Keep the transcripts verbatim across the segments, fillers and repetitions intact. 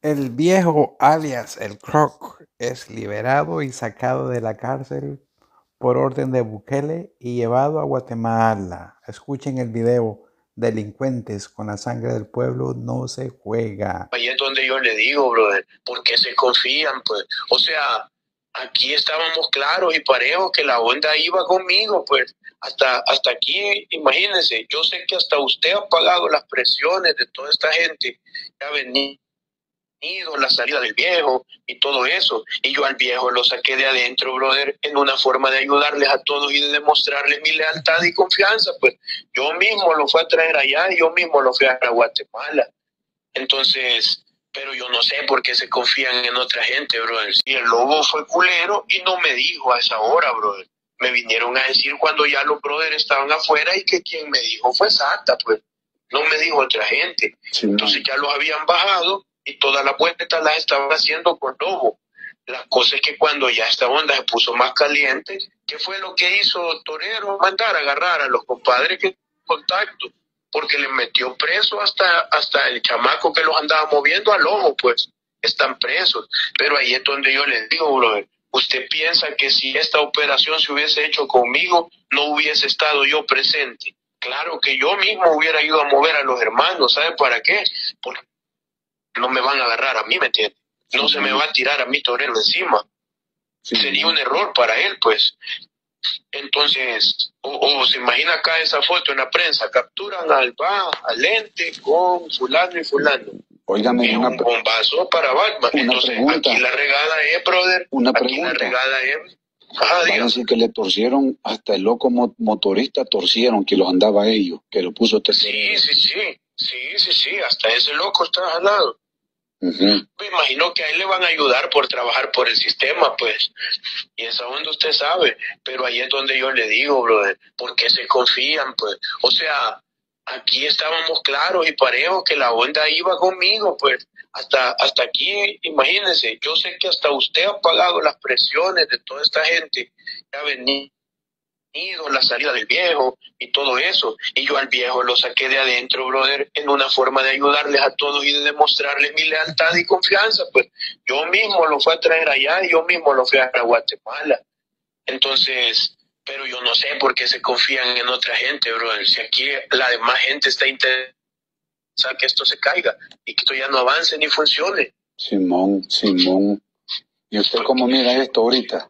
El viejo, alias el Croc, es liberado y sacado de la cárcel por orden de Bukele y llevado a Guatemala. Escuchen el video. Delincuentes con la sangre del pueblo no se juega. Ahí es donde yo le digo, brother, ¿por qué se confían? Pues, o sea, aquí estábamos claros y parejos que la onda iba conmigo, pues, hasta, hasta aquí, imagínense, yo sé que hasta usted ha pagado las presiones de toda esta gente que ha venido, la salida del viejo y todo eso, y yo al viejo lo saqué de adentro, brother, en una forma de ayudarles a todos y de demostrarles mi lealtad y confianza, pues, yo mismo lo fui a traer allá y yo mismo lo fui a Guatemala. Entonces, pero yo no sé por qué se confían en otra gente, brother. Si el lobo fue culero y no me dijo a esa hora, brother. Me vinieron a decir cuando ya los brothers estaban afuera y que quien me dijo fue Santa, pues. No me dijo otra gente. Sí, entonces ya los habían bajado y todas las vueltas las estaban haciendo con lobo. La cosa es que cuando ya esta onda se puso más caliente, ¿qué fue lo que hizo Torero? Mandar a agarrar a los compadres que contacto, porque le metió preso hasta, hasta el chamaco que los andaba moviendo al ojo, pues, están presos. Pero ahí es donde yo les digo, brother, ¿usted piensa que si esta operación se hubiese hecho conmigo, no hubiese estado yo presente? Claro que yo mismo hubiera ido a mover a los hermanos, ¿sabe para qué? Porque no me van a agarrar a mí, ¿me entiende? No se me va a tirar a mí Torero encima. Sí. Sería un error para él, pues. Entonces, o, o se imagina acá esa foto en la prensa, capturan al va, al ente con fulano y fulano. Óigame, es una un bombazo para Batman. Una Entonces, pregunta. aquí la regada es, brother, Una aquí pregunta. la regada es... Ajá, Va a digamos. decir que le torcieron, hasta el loco mo- motorista torcieron que los andaba a ellos, que lo puso usted. Sí, sí, sí, sí, sí, sí, hasta ese loco está jalado. Uh-huh. Me imagino que a él le van a ayudar por trabajar por el sistema, pues. Y esa onda usted sabe. Pero ahí es donde yo le digo, brother, ¿por qué se confían, pues? O sea, aquí estábamos claros y parejos que la onda iba conmigo, pues. Hasta, hasta aquí, imagínense, yo sé que hasta usted ha pagado las presiones de toda esta gente que ha venido, la salida del viejo y todo eso, y yo al viejo lo saqué de adentro, brother, en una forma de ayudarles a todos y de demostrarles mi lealtad y confianza, pues yo mismo lo fui a traer allá y yo mismo lo fui a Guatemala. Entonces, pero yo no sé por qué se confían en otra gente, brother, si aquí la demás gente está interesada que esto se caiga y que esto ya no avance ni funcione. Simón, Simón, ¿y usted cómo mira esto ahorita?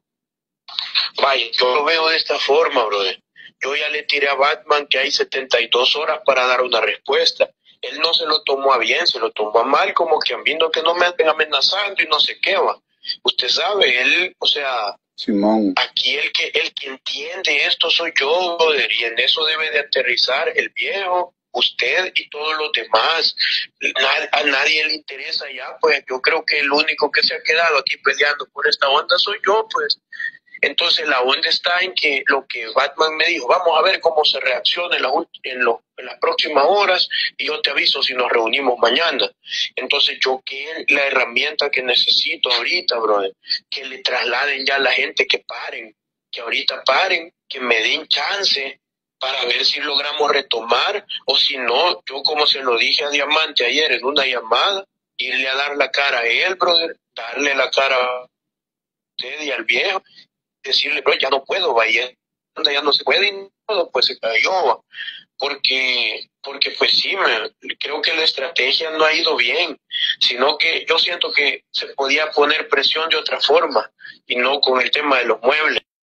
Vaya, yo lo veo de esta forma, brother. Yo ya le tiré a Batman que hay setenta y dos horas para dar una respuesta. Él no se lo tomó a bien, se lo tomó a mal, como que han viendo que no me anden amenazando y no sé qué va. Usted sabe, él, o sea, Simón, aquí el que, el que entiende esto soy yo, brother, y en eso debe de aterrizar el viejo, usted y todos los demás. Na- a nadie le interesa ya, pues yo creo que el único que se ha quedado aquí peleando por esta onda soy yo, pues. Entonces la onda está en que lo que Batman me dijo, vamos a ver cómo se reacciona en, la, en, lo, en las próximas horas y yo te aviso si nos reunimos mañana. Entonces yo que la herramienta que necesito ahorita, brother, que le trasladen ya a la gente que paren, que ahorita paren, que me den chance para ver si logramos retomar o si no, yo como se lo dije a Diamante ayer en una llamada, irle a dar la cara a él, brother, darle la cara a usted y al viejo, decirle, bro, ya no puedo, vaya, ya no se puede y todo, pues se cayó, porque, porque pues sí, me, creo que la estrategia no ha ido bien, sino que yo siento que se podía poner presión de otra forma y no con el tema de los muebles.